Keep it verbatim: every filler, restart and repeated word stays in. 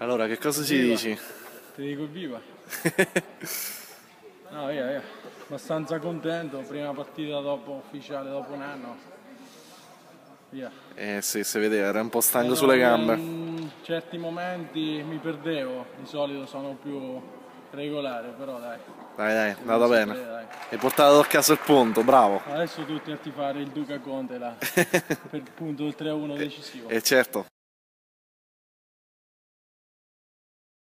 Allora, che cosa ci Viva. dici? Ti dico viva. No, via, via. Abbastanza contento, prima partita dopo ufficiale dopo un anno. Via. Eh sì, si vedeva, era un po' stanco Meno sulle che gambe. in certi momenti mi perdevo, di solito sono più regolare, però dai. Dai, dai, è Si andata vince bene. tre, dai. Hai portato a casa il punto, bravo. Adesso tutti a tifare il Duca Conte là, per il punto del tre a uno decisivo. E certo.